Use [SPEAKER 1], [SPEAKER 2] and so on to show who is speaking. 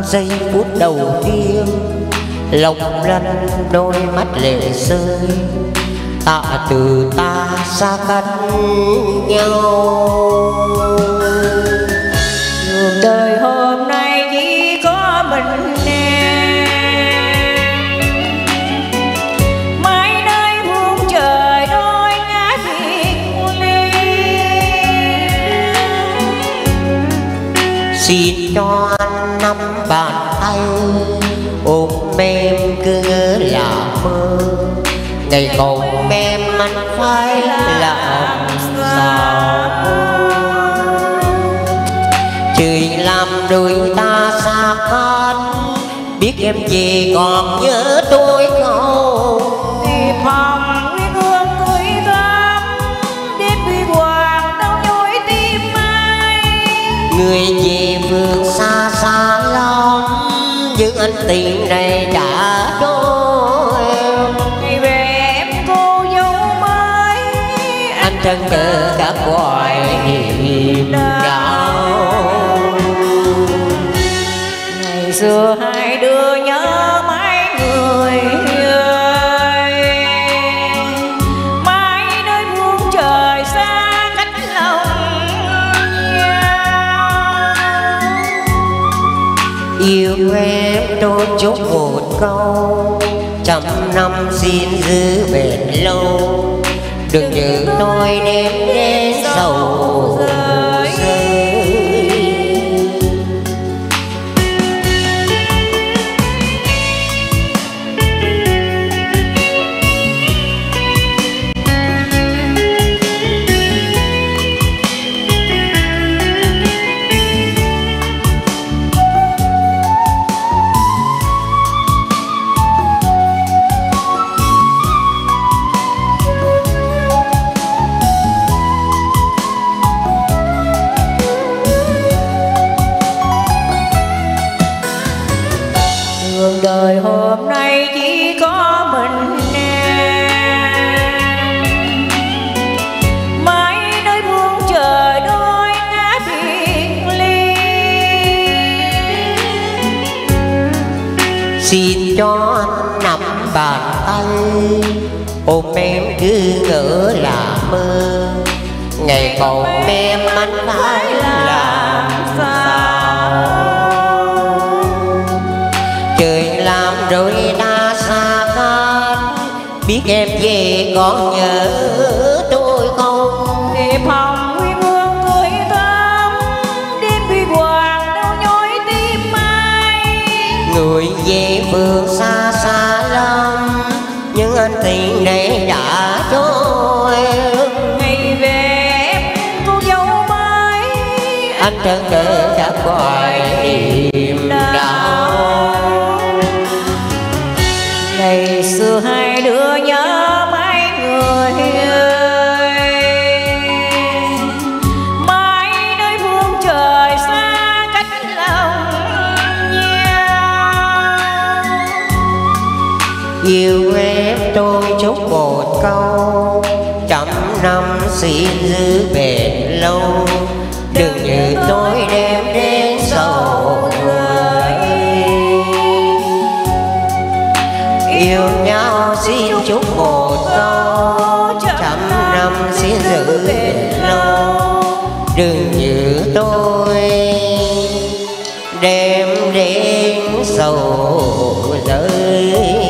[SPEAKER 1] giây phút đầu tiên long lanh đôi mắt lệ rơi, tạ từ ta xa cách nhau.
[SPEAKER 2] Đường đời hôm nay chỉ có mình em, mãi nơi muôn trời đôi ngã biệt ly.
[SPEAKER 1] Xin cho anh nắm bàn tay ôm em cứ ngỡ là mơ, ngày còn em anh phải làm sao. Trời làm đôi ta xa cách, biết em về còn nhớ tôi không?
[SPEAKER 2] Thì phòng nguyên hương cười thắm, đêm huy hoàng đau nhói tim ai.
[SPEAKER 1] Người về phương xa xa lắm, nhưng anh tình này đã đôi.
[SPEAKER 2] Ngày về em cô dâu mới,
[SPEAKER 1] anh trân cờ cả gọi niềm đau.
[SPEAKER 2] Ngày xưa hai đứa nhớ mãi người ơi, mãi nơi muôn trời xa cách lòng nhau.
[SPEAKER 1] Yêu em tôi chúc một câu, trăm năm xin giữ bền lâu, đừng như tôi đêm đến sầu rơi.
[SPEAKER 2] Đường đời hôm nay chỉ có mình em, mãi nơi muôn trời đôi ngã biệt ly.
[SPEAKER 1] Xin cho anh nắm bàn tay ôm em cứ ngỡ là mơ, ngày còn em anh phải làm sao. Trời làm rồi ta xa cách, biết em về còn nhớ tôi không?
[SPEAKER 2] Để phòng huy hương cười thắm, đêm huy hoàng đau nhói tim ai.
[SPEAKER 1] Người về phương xa xa lắm, nhưng anh tình này đã trôi.
[SPEAKER 2] Ngày về em cô dâu mới,
[SPEAKER 1] anh trân cờ đã gọi niềm đau.
[SPEAKER 2] Ngày xưa hai đứa nhớ mãi người ơi, mãi nơi phương trời xa cách lòng nhau.
[SPEAKER 1] Yêu em tôi chúc một câu, trăm năm xin giữ bền lâu, đừng như tôi đêm đến sầu rơi. Yêu nhau xin chúc một câu, trăm năm xin giữ bền lâu, đừng như tôi đêm đến sầu rơi.